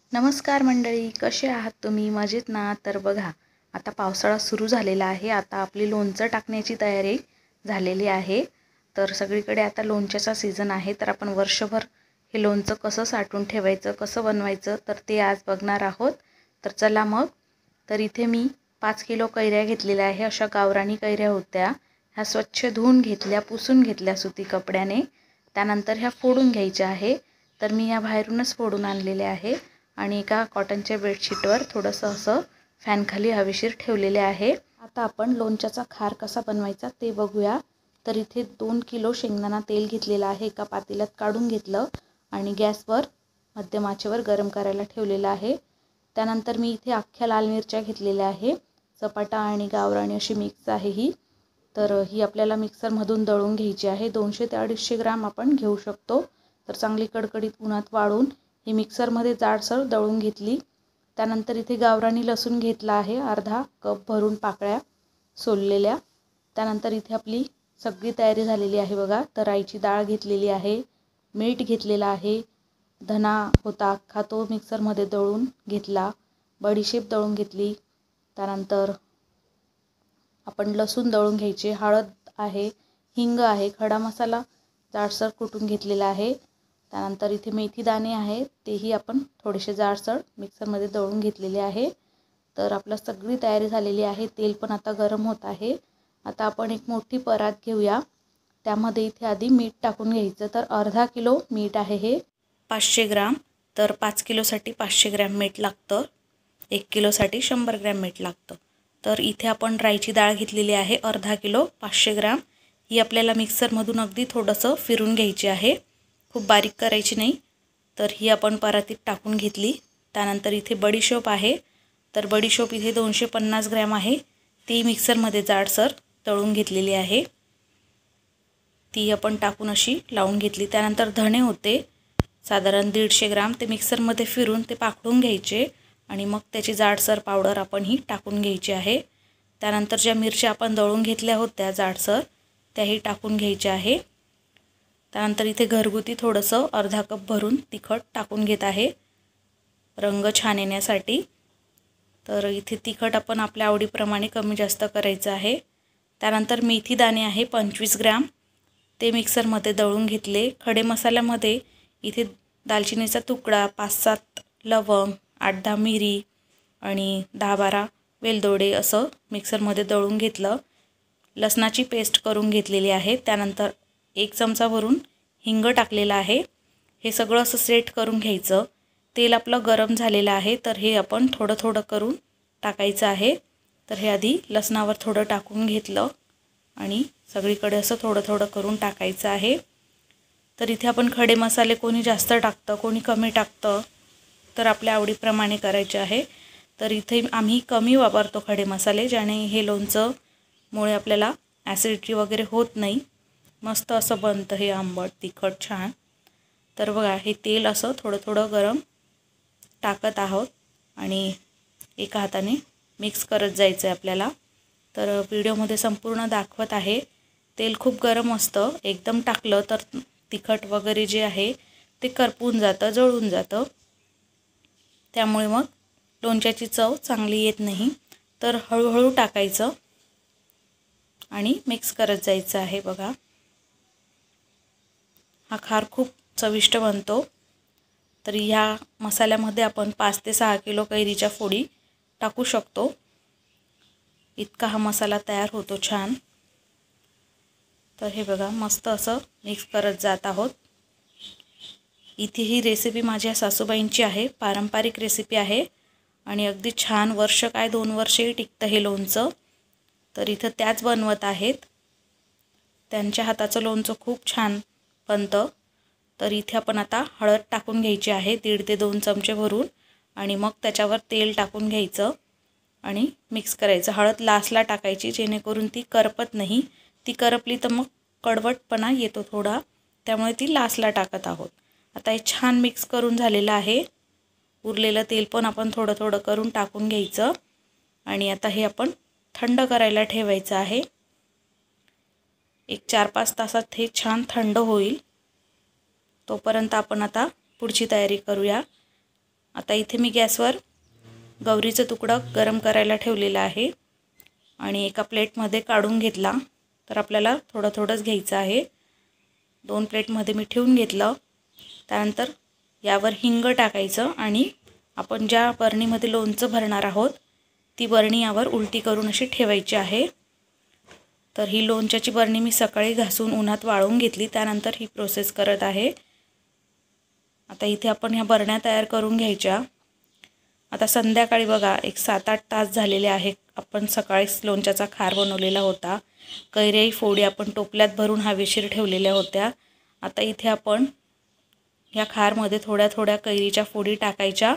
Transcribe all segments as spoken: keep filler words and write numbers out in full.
नमस्कार मंडळी, कसे आहात तुम्ही? मजेत ना? तर बघा, आता पावसाळा सुरू झालेला आहे. आता आपली लोणचं टाकण्याची तयारी झालेली आहे. तर सगळीकडे आता लोणच्याचा सीझन आहे. तर आपण वर्षभर हे लोणचं कसं साठवून ठेवायचं, कसं बनवायचं, तर ते आज बघणार आहोत. तर चला मग. तर इथे मी पाच किलो कैऱ्या घेतलेल्या आहे. अशा गावरानी कैऱ्या होत्या. ह्या स्वच्छ धुवून घेतल्या, पुसून घेतल्या सुती कपड्याने. त्यानंतर ह्या फोडून घ्यायच्या आहे. तर मी या बाहेरूनच फोडून आणलेल्या आहे आणि एका कॉटनच्या बेडशीटवर थोडंसं असं फॅनखाली हवेशीर ठेवलेले आहे. आता आपण लोणच्याचा खार कसा बनवायचा ते बघूया. तर इथे दोन किलो शेंगदाणा तेल घेतलेलं आहे. एका पातेल्यात काढून घेतलं आणि गॅसवर मध्यम आचेवर गरम करायला ठेवलेलं आहे. त्यानंतर मी इथे अख्ख्या लाल मिरच्या घेतलेल्या आहे. चपाटा आणि गावराणी अशी मिक्स आहे ही. तर ही आपल्याला मिक्सरमधून दळून घ्यायची आहे. दोनशे ते अडीचशे ग्राम आपण घेऊ शकतो. तर चांगली कडकडीत उन्हात वाळून ही मिक्सरमध्ये जाडसर दळून घेतली. त्यानंतर इथे गावरानी लसूण घेतला आहे, अर्धा कप भरून पाकळ्या सोललेल्या. त्यानंतर इथे आपली सगळी तयारी झालेली आहे बघा. तर राईची डाळ घेतलेली आहे, मीठ घेतलेलं आहे, धना होता अख्खा तो मिक्सरमध्ये दळून घेतला, बडीशेप दळून घेतली. त्यानंतर आपण लसूण दळून घ्यायचे, हळद आहे, हिंग आहे, खडा मसाला जाडसर कुटून घेतलेला आहे. त्यानंतर इथे मेथी दाणे आहेत, तेही आपण थोडेसे जाडसर मिक्सरमध्ये दळून घेतलेले आहे. तर आपलं सगळी तयारी झालेली आहे. तेल पण आता गरम होत आहे. आता आपण एक मोठी परात घेऊया. त्यामध्ये इथे आधी मीठ टाकून घ्यायचं. तर अर्धा किलो मीठ आहे हे, पाचशे ग्राम. तर पाच किलोसाठी पाचशे ग्रॅम मीठ लागतं, एक किलोसाठी शंभर ग्रॅम मीठ लागतं. तर इथे आपण राईची डाळ घेतलेली आहे अर्धा किलो, पाचशे ग्राम. ही आपल्याला मिक्सरमधून अगदी थोडंसं फिरून घ्यायची आहे, खूप बारीक करायची नाही. तर ही आपण परातीत टाकून घेतली. त्यानंतर इथे बडीशोप आहे. तर बडीशोप इथे दोनशे पन्नास ग्रॅम आहे. ती मिक्सरमध्ये जाडसर तळून घेतलेली आहे. ती आपण टाकून अशी लावून घेतली. त्यानंतर धणे होते साधारण दीडशे ग्राम. ते मिक्सरमध्ये फिरून ते पाकडून घ्यायचे आणि मग त्याची जाडसर पावडर आपण ही टाकून घ्यायची आहे. त्यानंतर ज्या मिरच्या आपण दळून घेतल्या होत्या जाडसर, त्याही टाकून घ्यायच्या आहे. त्यानंतर इथे घरगुती थोडंसं अर्धा कप भरून तिखट टाकून घेत आहे, रंग छान येण्यासाठी. तर इथे तिखट आपण आपल्या आवडीप्रमाणे कमी जास्त करायचं आहे. त्यानंतर मेथी दाणे आहे पंचवीस ग्रॅम, ते मिक्सरमध्ये दळून घेतले. खडे मसाल्यामध्ये इथे दालचिनीचा तुकडा, पाच सात लवंग, आठ दहा मिरी आणि दहा बारा वेलदोडे असं मिक्सरमध्ये दळून घेतलं. लसणाची पेस्ट करून घेतलेली आहे. त्यानंतर एक चमचा भरून हिंग टाकलेला आहे. हे सगळं असं सेट करून घ्यायचं. तेल आपलं गरम झालेलं आहे. तर हे आपण थोडं थोडं करून टाकायचं आहे. तर हे आधी लसणावर थोडं टाकून घेतलं आणि सगळीकडे असं थोडं थोडं करून टाकायचं आहे. तर इथे आपण खडे मसाले कोणी जास्त टाकतं, कोणी कमी टाकतं, तर आपल्या आवडीप्रमाणे करायचे आहे. तर इथे आम्ही कमी वापरतो खडे मसाले, ज्याने हे लोणचं मुळे आपल्याला ॲसिडिटी वगैरे होत नाही. मस्त असं बनतं हे आंबट तिखट छान. तर बघा, हे तेल असं थोडं थोडं गरम टाकत आहोत आणि एका हाताने मिक्स करत जायचं आहे आपल्याला. तर व्हिडिओमध्ये संपूर्ण दाखवत आहे. तेल खूप गरम असतं, एकदम टाकलं तर तिखट वगैरे जे आहे ते करपून जातं, जळून जातं. त्यामुळे मग लोणच्याची चव चांगली येत नाही. तर हळूहळू टाकायचं आणि मिक्स करत जायचं आहे. बघा, हा खार खूप चविष्ट बनतो. तर ह्या मसाल्यामध्ये आपण पाच ते सहा किलो कैरीच्या फोडी टाकू शकतो. इतका हा मसाला तयार होतो छान. तर हे बघा, मस्त असं मिक्स करत जात आहोत. इथे ही रेसिपी माझ्या सासूबाईंची आहे, पारंपरिक रेसिपी आहे आणि अगदी छान, वर्ष काय दोन वर्षही टिकतं हे लोणचं. तर इथं त्याच बनवत आहेत. त्यांच्या हाताचं लोणचं खूप छान बनतं. तर इथे आपण आता हळद टाकून घ्यायची आहे, दीड ते दोन चमचे भरून, आणि मग त्याच्यावर तेल टाकून घ्यायचं आणि मिक्स करायचं. हळद लास्टला टाकायची, जेणेकरून ती करपत नाही. ती करपली तर मग कडवटपणा येतो थोडा, त्यामुळे ती लास्टला टाकत आहोत. आता हे छान मिक्स करून झालेलं आहे. उरलेलं तेल पण आपण थोडं थोडं करून टाकून घ्यायचं आणि आता हे आपण थंड करायला ठेवायचं आहे. एक चार पाच तासात हे छान थंड होईल. तोपर्यंत आपण आता पुढची तयारी करूया. आता इथे मी गॅसवर गौरीचं तुकडं गरम करायला ठेवलेलं आहे आणि एका प्लेटमध्ये काढून घेतला. तर आपल्याला थोडं थोडंच घ्यायचं आहे. दोन प्लेटमध्ये मी ठेवून घेतलं. त्यानंतर यावर हिंग टाकायचं आणि आपण ज्या बरणीमध्ये लोणचं भरणार आहोत ती बरणी यावर उलटी करून अशी ठेवायची आहे. तर ही लोणच्याची बरणी मी सकाळी घासून उन्हात वाळवून घेतली. त्यानंतर ही प्रोसेस करत आहे. आता इथे आपण ह्या बरण्या तयार करून घ्यायच्या. आता संध्याकाळी बघा एक सात आठ तास झालेले आहे. आपण सकाळीच लोणच्याचा खार बनवलेला होता. कैऱ्याही फोडी आपण टोपल्यात भरून हवेशीर ठेवलेल्या होत्या. आता इथे आपण ह्या खारमध्ये थोड्या थोड्या कैरीच्या फोडी टाकायच्या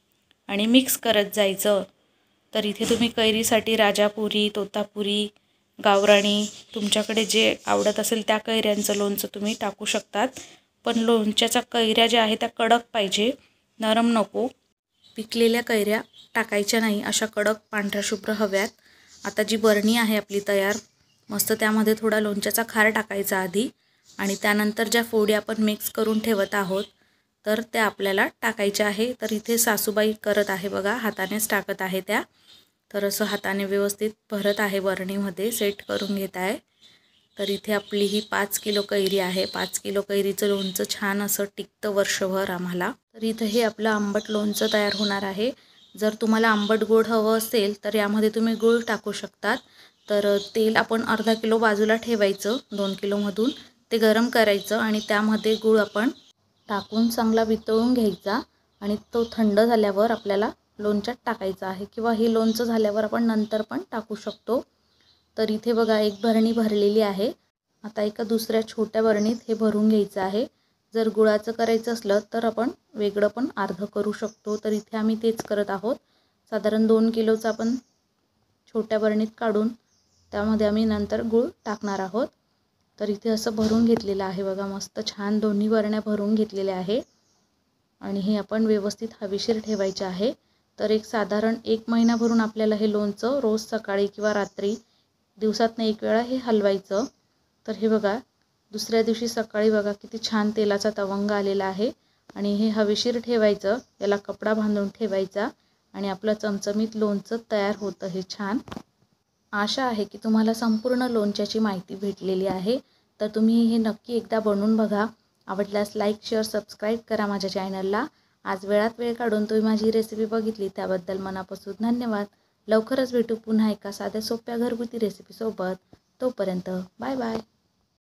आणि मिक्स करत जायचं. तर इथे तुम्ही कैरीसाठी राजापुरी, तोतापुरी, गावराणी तुमच्याकडे जे आवडत असेल त्या कैऱ्यांचं लोणचं तुम्ही टाकू शकतात. पण लोणच्याच्या कैऱ्या ज्या आहेत त्या कडक पाहिजे, नरम नको. पिकलेल्या कैऱ्या टाकायच्या नाही, अशा कडक पांढऱ्या शुभ्र हव्यात. आता जी बरणी आहे आपली तयार मस्त, त्यामध्ये थोडा लोणच्याचा खार टाकायचा आधी आणि त्यानंतर ज्या फोडी आपण मिक्स करून ठेवत आहोत तर त्या आपल्याला टाकायच्या आहे. तर इथे सासूबाई करत आहे बघा, हातानेच टाकत आहे त्या. तर असं हाताने व्यवस्थित भरत आहे, बरणीमध्ये सेट करून घेत आहे. तर इथे आपली ही पाच किलो कैरी आहे. पाच किलो कैरीचं लोणचं छान असं टिकतं वर्षभर आम्हाला. तर इथे हे आपलं आंबट लोणचं तयार होणार आहे. जर तुम्हाला आंबट गोड हवं असेल तर यामध्ये तुम्ही गूळ टाकू शकतात. तर तेल आपण अर्धा किलो बाजूला ठेवायचं, दोन किलोमधून ते गरम करायचं आणि त्यामध्ये गूळ आपण टाकून चांगला वितळून घ्यायचा आणि तो थंड झाल्यावर आपल्याला लोणच्यात टाकायचा आहे किंवा हे लोणचं झाल्यावर आपण नंतर पण टाकू शकतो. तर इथे बघा एक भरणी भरलेली आहे. आता एका दुसऱ्या छोट्या भरणीत हे भरून घ्यायचं आहे. जर गुळाचं करायचं असलं तर आपण वेगळं पण अर्ध करू शकतो. तर इथे आम्ही तेच करत आहोत. साधारण दोन किलोचं आपण छोट्या भरणीत काढून त्यामध्ये आम्ही नंतर गूळ टाकणार आहोत. तर इथे असं भरून घेतलेलं आहे बघा, मस्त छान दोन्ही भरण्या भरून घेतलेल्या आहे आणि हे आपण व्यवस्थित हवेशीर ठेवायचे आहे. तर एक साधारण एक महिना भरून आपल्याला हे लोणचं रोज सकाळी किंवा रात्री दिवसातनं एक वेळा हे हलवायचं. तर हे बघा दुसऱ्या दिवशी सकाळी बघा किती छान तेलाचा तवंग आलेला आहे आणि हे हवेशीर ठेवायचं, याला कपडा बांधून ठेवायचा आणि आपलं चमचमीत लोणचं तयार होतं हे छान. आशा आहे की तुम्हाला संपूर्ण लोणच्याची माहिती भेटलेली आहे. तर तुम्ही हे नक्की एकदा बनवून बघा. आवडल्यास लाईक, शेअर, सबस्क्राईब करा माझ्या चॅनलला. आज वेळात वेळ काढून तुम्ही माझी रेसिपी बघितली त्याबद्दल मनापासून धन्यवाद. लवकरच भेटू पुन्हा एका साध्या सोप्या घरगुती रेसिपीसोबत. तोपर्यंत बाय बाय.